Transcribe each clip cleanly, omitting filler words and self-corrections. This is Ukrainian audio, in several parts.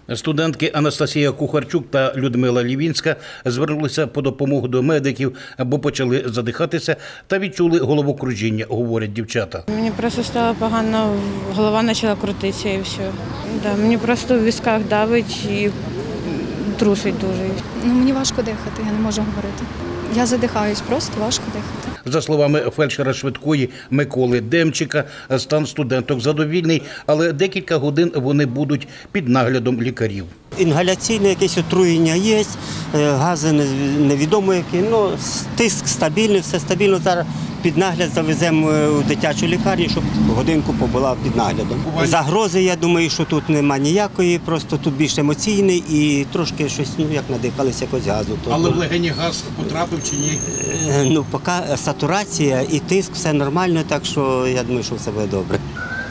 Студентки Анастасія Кухарчук та Людмила Лівінська звернулися по допомогу до медиків, бо почали задихатися та відчули головокружіння, говорять дівчата. Мені просто стало погано, голова почала крутитися і все. Мені просто в візках давить і трусить дуже. Мені важко дихати, я не можу говорити. Я задихаюсь, просто важко дихати. За словами фельдшера швидкої Миколи Демчика, стан студенток задовільний, але декілька годин вони будуть під наглядом лікарів. Інгаляційне якесь отруєння є, гази невідомо які, тиск стабільний, все стабільно. Зараз під нагляд завеземо у дитячу лікарню, щоб годинку побула під наглядом. Загрози, я думаю, що тут немає ніякої, просто тут більш емоційний і трошки щось, як надихалися якогось газу. Але в легені газ потрапив чи ні? Поки сатурація і тиск, все нормально, так що я думаю, що все буде добре.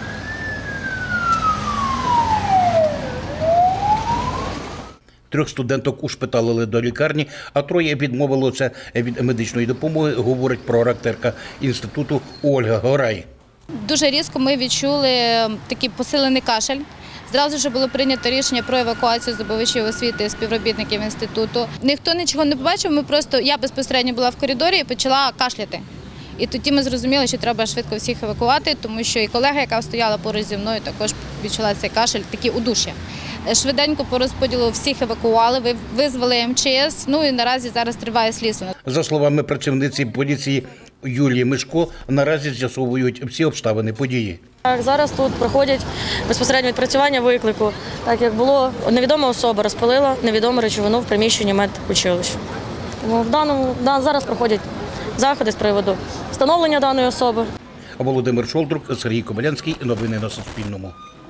Трьох студенток ушпиталили до лікарні, а троє відмовилося від медичної допомоги, говорить проректорка інституту Ольга Горай. Дуже різко ми відчули такий посилений кашель. Зразу ж було прийнято рішення про евакуацію здобувачів освіти, співробітників інституту. Ніхто нічого не побачив, я безпосередньо була в коридорі і почала кашляти. І тоді ми зрозуміли, що треба швидко всіх евакувати, тому що і колега, яка стояла поруч зі мною, також відчула цей кашель, такі удуш'я. Швиденько по розподілу всіх евакуували, визвали МЧС, і наразі зараз триває слідство. За словами працівниці поліції Юлії Мишко, наразі з'ясовують всі обставини події. Зараз тут проходять безпосередньо відпрацювання виклику, так як було, невідома особа розпалила невідому речовину в приміщенні медучилища. Тому зараз проходять заходи з приводу встановлення даної особи. Володимир Шолдрук, Сергій Кобилянський. Новини на Суспільному.